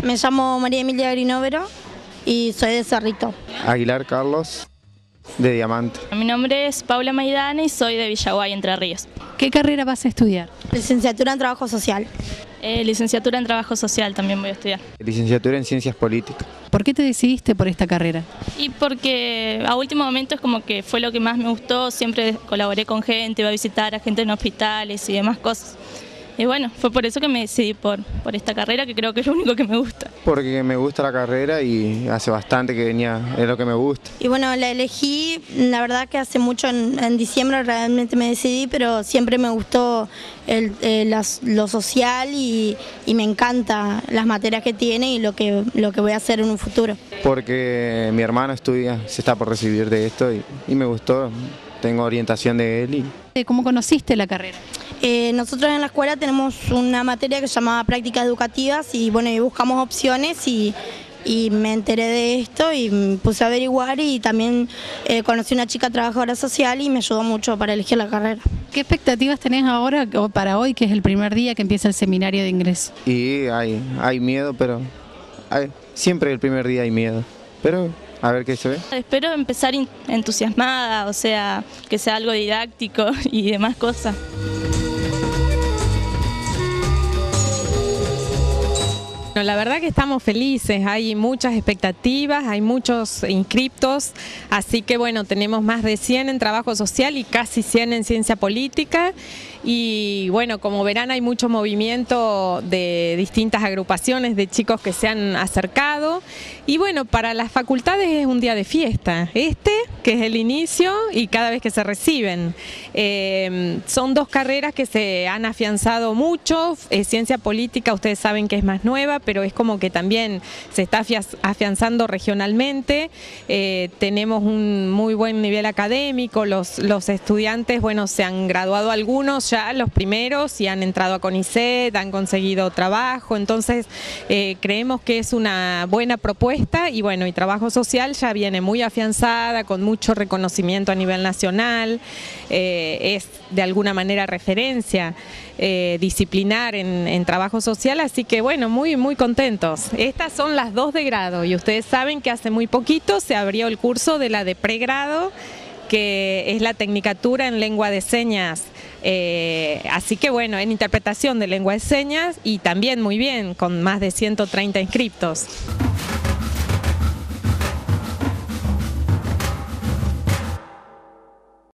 Me llamo María Emilia Grinovero y soy de Cerrito. Aguilar Carlos, de Diamante. Mi nombre es Paula Maidana y soy de Villaguay, Entre Ríos. ¿Qué carrera vas a estudiar? Licenciatura en Trabajo Social. Licenciatura en Trabajo Social también voy a estudiar. Licenciatura en Ciencias Políticas. ¿Por qué te decidiste por esta carrera? Y porque a último momento es como que fue lo que más me gustó, siempre colaboré con gente, iba a visitar a gente en hospitales y demás cosas. Y bueno, fue por eso que me decidí por esta carrera, que creo que es lo único que me gusta. Porque me gusta la carrera y hace bastante que venía, es lo que me gusta. Y bueno, la elegí, la verdad que hace mucho, en diciembre realmente me decidí, pero siempre me gustó lo social y me encanta las materias que tiene y lo que voy a hacer en un futuro. Porque mi hermano estudia, se está por recibir de esto y me gustó, tengo orientación de él. ¿Cómo conociste la carrera? Nosotros en la escuela tenemos una materia que se llamaba prácticas educativas y bueno, y buscamos opciones y me enteré de esto y me puse a averiguar y también conocí una chica trabajadora social y me ayudó mucho para elegir la carrera. ¿Qué expectativas tenés ahora o para hoy, que es el primer día que empieza el seminario de ingreso? Y hay miedo, pero siempre el primer día hay miedo, pero a ver qué se ve. Espero empezar entusiasmada, o sea, que sea algo didáctico y demás cosas. Bueno, la verdad que estamos felices, hay muchas expectativas, hay muchos inscriptos, así que bueno, tenemos más de 100 en trabajo social y casi 100 en ciencia política y bueno, como verán hay mucho movimiento de distintas agrupaciones de chicos que se han acercado y bueno, para las facultades es un día de fiesta, que es el inicio y cada vez que se reciben. Son dos carreras que se han afianzado mucho, ciencia política ustedes saben que es más nueva, pero es como que también se está afianzando regionalmente, tenemos un muy buen nivel académico, los estudiantes, bueno, se han graduado algunos ya, los primeros, y han entrado a CONICET, han conseguido trabajo, entonces creemos que es una buena propuesta y bueno, y trabajo social ya viene muy afianzada, con mucho reconocimiento a nivel nacional, es de alguna manera referencia disciplinar en trabajo social, así que bueno, muy contentos. Estas son las 2 de grado y ustedes saben que hace muy poquito se abrió el curso de la de pregrado, que es la tecnicatura en lengua de señas, así que bueno, en interpretación de lengua de señas y también muy bien, con más de 130 inscriptos.